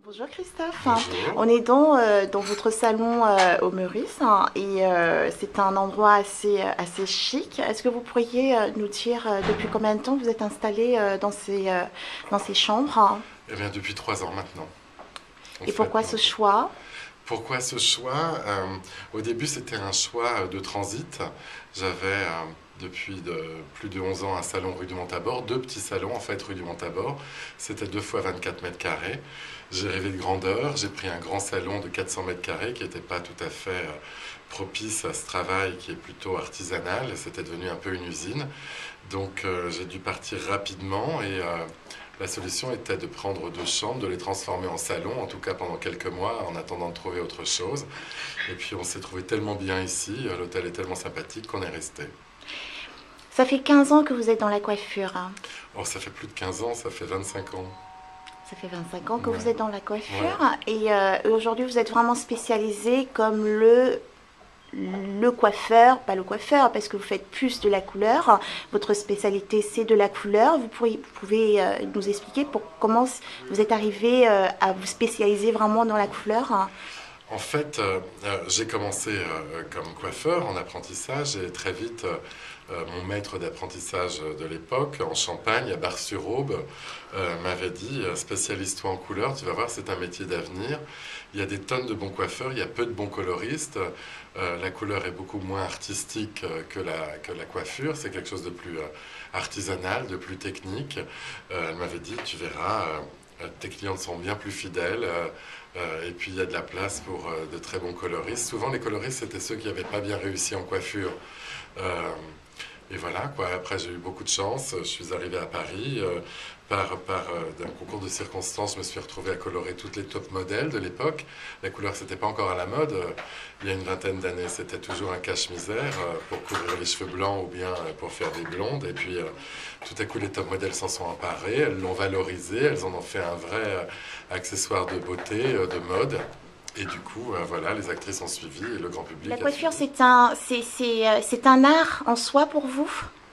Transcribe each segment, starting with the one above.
Bonjour Christophe. Bonjour. On est dans votre salon au Meurice, et c'est un endroit assez chic. Est-ce que vous pourriez nous dire depuis combien de temps vous êtes installé dans ces chambres, Eh bien, depuis 3 ans maintenant, on et fête pourquoi ce nos- choix? Pourquoi ce choix? Au début, c'était un choix de transit. J'avais, depuis plus de 11 ans, un salon rue du Montabor, deux petits salons en fait rue du Montabor. C'était 2 fois 24 mètres carrés. J'ai rêvé de grandeur. J'ai pris un grand salon de 400 mètres carrés qui n'était pas tout à fait propice à ce travail qui est plutôt artisanal. C'était devenu un peu une usine. Donc, j'ai dû partir rapidement et la solution était de prendre 2 chambres, de les transformer en salon, en tout cas pendant quelques mois, en attendant de trouver autre chose. Et puis on s'est trouvé tellement bien ici, l'hôtel est tellement sympathique qu'on est resté. Ça fait 15 ans que vous êtes dans la coiffure. Oh, ça fait plus de 15 ans, ça fait 25 ans. Ça fait 25 ans que vous Ouais, êtes dans la ouais. coiffure, et aujourd'hui vous êtes vraiment spécialisé comme le coiffeur, pas le coiffeur parce que vous faites plus de la couleur. Votre spécialité c'est de la couleur. Vous pouvez nous expliquer comment vous êtes arrivé à vous spécialiser vraiment dans la couleur? En fait, j'ai commencé comme coiffeur en apprentissage et très vite, mon maître d'apprentissage de l'époque, en Champagne, à Bar-sur-Aube, m'avait dit spécialise-toi en couleur, tu vas voir, c'est un métier d'avenir. Il y a des tonnes de bons coiffeurs, il y a peu de bons coloristes. La couleur est beaucoup moins artistique que la coiffure, c'est quelque chose de plus artisanal, de plus technique. Elle m'avait dit, tu verras, tes clientes sont bien plus fidèles. Et puis il y a de la place pour de très bons coloristes. Souvent les coloristes c'était ceux qui n'avaient pas bien réussi en coiffure. Euh, et voilà quoi. Après j'ai eu beaucoup de chance. Je suis arrivé à Paris d'un concours de circonstances. Je me suis retrouvé à colorer toutes les top modèles de l'époque. La couleur c'était pas encore à la mode. Il y a une vingtaine d'années c'était toujours un cache-misère pour couvrir les cheveux blancs ou bien pour faire des blondes. Et puis tout à coup les top modèles s'en sont emparés. Elles l'ont valorisé. Elles en ont fait un vrai accessoire de beauté, de mode. Et du coup, voilà, les actrices ont suivi et le grand public La a coiffure suivi. c'est un art en soi pour vous?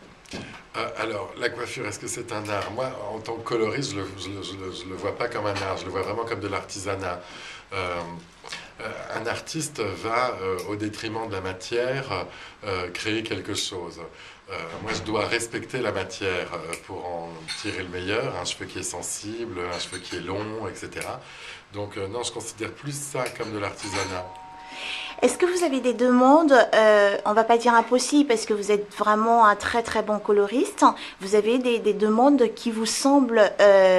Alors, la coiffure, est-ce que c'est un art? Moi, en tant que coloriste, je le vois pas comme un art, je le vois vraiment comme de l'artisanat. Euh, un artiste va, au détriment de la matière, créer quelque chose. Moi, je dois respecter la matière pour en tirer le meilleur, un cheveu qui est sensible, un cheveu qui est long, etc. Donc, non, je considère plus ça comme de l'artisanat. Est-ce que vous avez des demandes, on va pas dire impossibles parce que vous êtes vraiment un très très bon coloriste, vous avez des demandes qui vous semblent,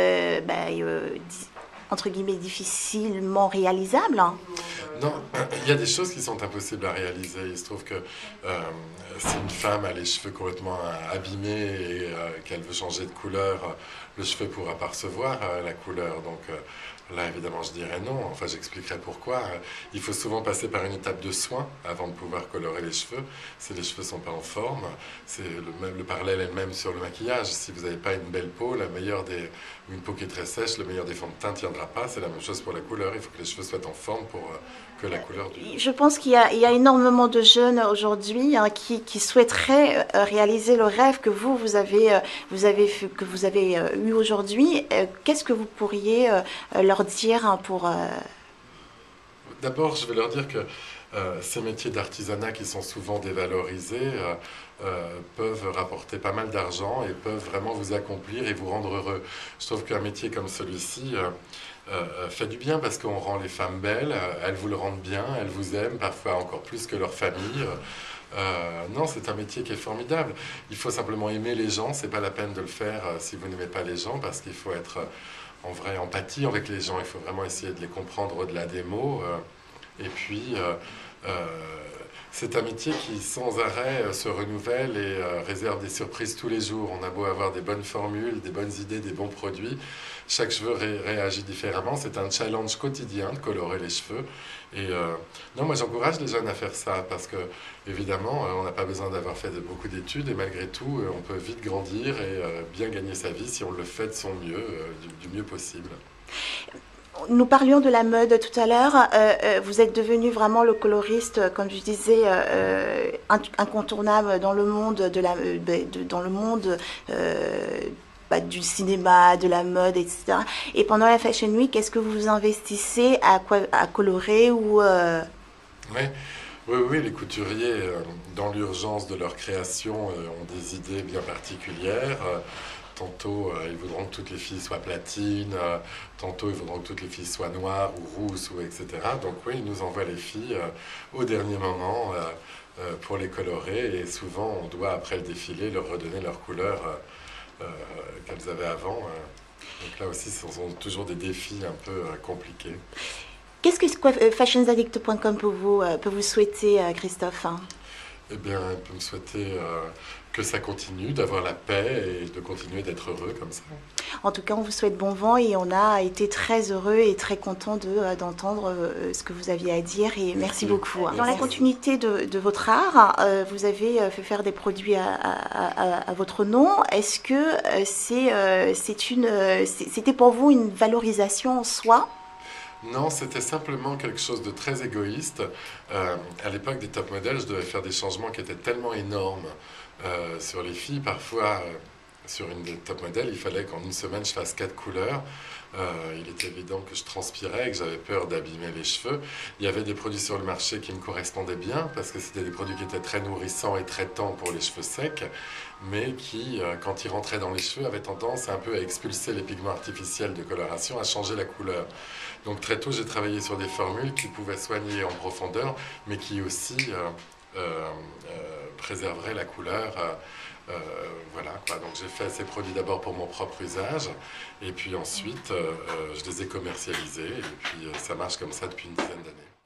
entre guillemets, difficilement réalisables? Non, il y a des choses qui sont impossibles à réaliser. Il se trouve que si une femme a les cheveux complètement abîmés et qu'elle veut changer de couleur, le cheveu pourra pas recevoir la couleur. Donc là, évidemment, je dirais non. Enfin, j'expliquerai pourquoi. Il faut souvent passer par une étape de soin avant de pouvoir colorer les cheveux. Si les cheveux sont pas en forme, c'est le parallèle est le même sur le maquillage. Si vous n'avez pas une belle peau, ou une peau qui est très sèche, le meilleur des fonds de teint ne tiendra pas. C'est la même chose pour la couleur. Il faut que les cheveux soient en forme pour que la couleur du... Je pense il y a énormément de jeunes aujourd'hui, hein, qui souhaiteraient réaliser le rêve que que vous avez eu aujourd'hui. Qu'est-ce que vous pourriez leur dire, hein, pour... D'abord, je vais leur dire que ces métiers d'artisanat qui sont souvent dévalorisés peuvent rapporter pas mal d'argent et peuvent vraiment vous accomplir et vous rendre heureux. Je trouve qu'un métier comme celui-ci fait du bien parce qu'on rend les femmes belles, elles vous le rendent bien, elles vous aiment, parfois encore plus que leur famille. Non, c'est un métier qui est formidable. Il faut simplement aimer les gens. C'est pas la peine de le faire si vous n'aimez pas les gens, parce qu'il faut être en vraie empathie avec les gens. Il faut vraiment essayer de les comprendre au-delà des mots. Et puis, euh, c'est un métier qui sans arrêt se renouvelle et réserve des surprises tous les jours. On a beau avoir des bonnes formules, des bonnes idées, des bons produits. Chaque cheveu réagit différemment. C'est un challenge quotidien de colorer les cheveux. Et non, moi j'encourage les jeunes à faire ça parce que, évidemment, on n'a pas besoin d'avoir fait beaucoup d'études et malgré tout, on peut vite grandir et bien gagner sa vie si on le fait de son mieux, du mieux possible. Nous parlions de la mode tout à l'heure. Vous êtes devenu vraiment le coloriste, comme je disais, incontournable dans le monde dans le monde du cinéma, de la mode, etc. Et pendant la Fashion Week, est-ce que vous vous investissez à colorer ou Oui, oui, les couturiers, dans l'urgence de leur création, ont des idées bien particulières. Tantôt, ils voudront que toutes les filles soient platines, tantôt, ils voudront que toutes les filles soient noires ou rousses, ou etc. Donc oui, ils nous envoient les filles au dernier moment pour les colorer, et souvent, on doit, après le défilé, leur redonner leur couleur qu'elles avaient avant. Donc là aussi, ce sont toujours des défis un peu compliqués. qu'est-ce que fashionsaddict.com peut vous souhaiter, Christophe? Eh bien, elle peut me souhaiter que ça continue, d'avoir la paix et de continuer d'être heureux comme ça. En tout cas, on vous souhaite bon vent et on a été très heureux et très content d'entendre ce que vous aviez à dire et merci beaucoup. Merci. Dans la continuité de votre art, vous avez fait faire des produits à votre nom. Est-ce que c'était pour vous une valorisation en soi? Non, c'était simplement quelque chose de très égoïste. À l'époque des top modèles, je devais faire des changements qui étaient tellement énormes sur les filles. Parfois, sur une des top modèles, il fallait qu'en une semaine, je fasse 4 couleurs. Il était évident que je transpirais et que j'avais peur d'abîmer les cheveux. Il y avait des produits sur le marché qui me correspondaient bien parce que c'était des produits qui étaient très nourrissants et traitants pour les cheveux secs, mais qui, quand ils rentraient dans les cheveux, avaient tendance un peu à expulser les pigments artificiels de coloration, à changer la couleur. Donc très tôt, j'ai travaillé sur des formules qui pouvaient soigner en profondeur, mais qui aussi préserveraient la couleur. Voilà, quoi. Donc j'ai fait ces produits d'abord pour mon propre usage, et puis ensuite je les ai commercialisés, et puis ça marche comme ça depuis une dizaine d'années.